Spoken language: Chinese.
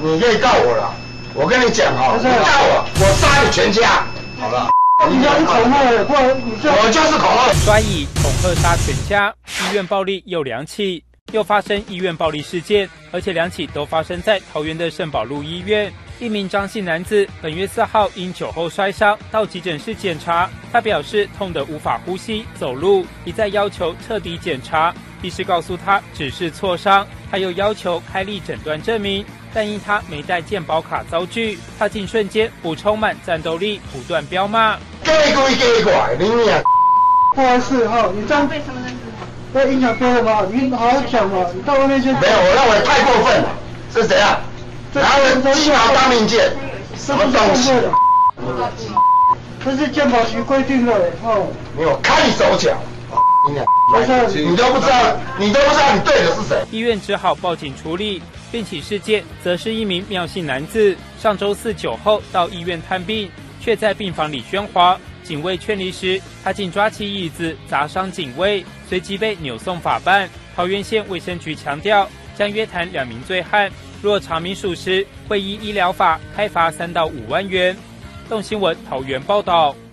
你可以告我了。我跟你讲哦，你告我杀你全家。好了。 你要是恐吓的， 我就是恐吓。 抓以恐吓杀全家，医院暴力又2起，又发生医院暴力事件，而且2起都发生在桃园的圣保路医院。一名张姓男子本月4号因酒后摔伤到急诊室检查，他表示痛得无法呼吸、走路，一再要求彻底检查。医师告诉他只是挫伤，他又要求开立诊断证明，但因他没带健保卡遭拒，他竟瞬间不充满战斗力，不断飙骂。 给过来，你娘！ 不好意思哈，你这样被什么人指控？会影响别人吗？你好好讲嘛，你到外面去。 没有，我认为太过分了，是怎样？然后鸡毛当令箭，什么东西？ 这是健保局规定的哦。 没有看手脚。你都不知道你对的是谁。 医院只好报警处理。另起事件则是一名妙姓男子，上周4酒后到医院探病，却在病房里喧哗。警卫劝离时，他竟抓起椅子砸伤警卫，随即被扭送法办。桃园县卫生局强调，将约谈2名醉汉，若查明属实，会依医疗法开罚3到5万元。动新闻桃园报道。